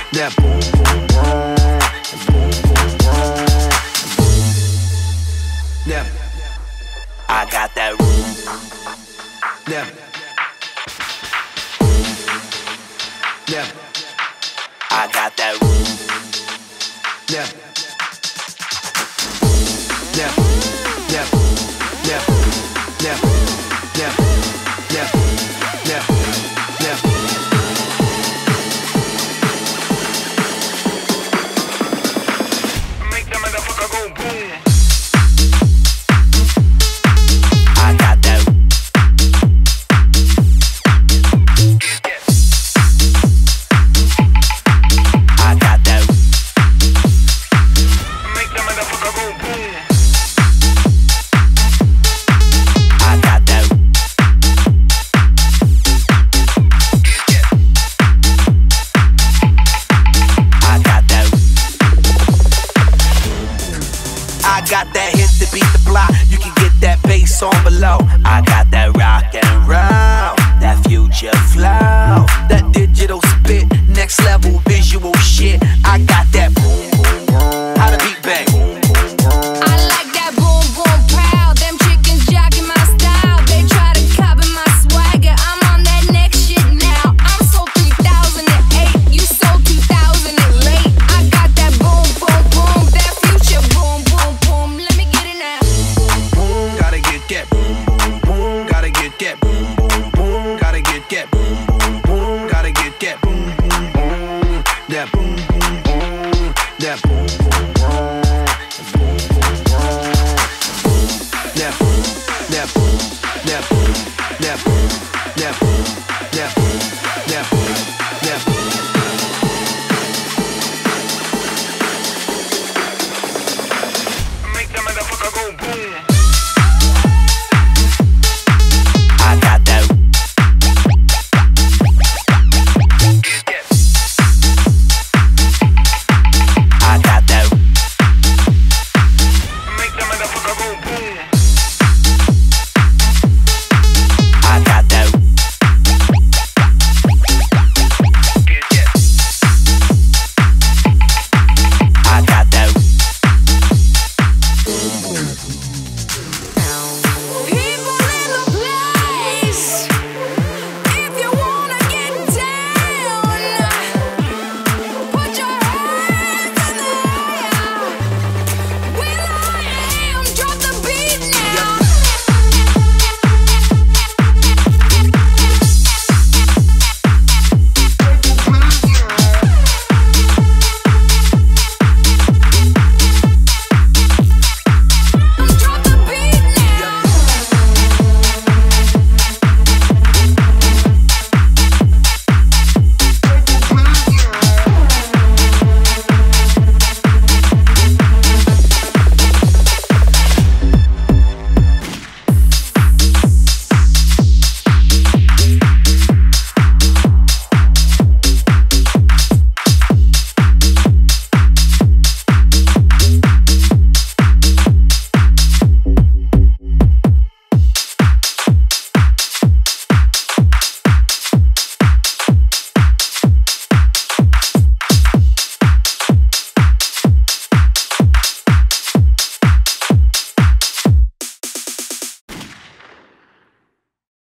That boom boom boom, that boom boom boom, that I got that room. That I got that room. That make that motherfucker go boom. I got that. I got that. Make that motherfucker go boom. I got that. I got that. I got that hit to beat the block. You can get that bass on below. I got that rock and roll, that future flow, that digital spit.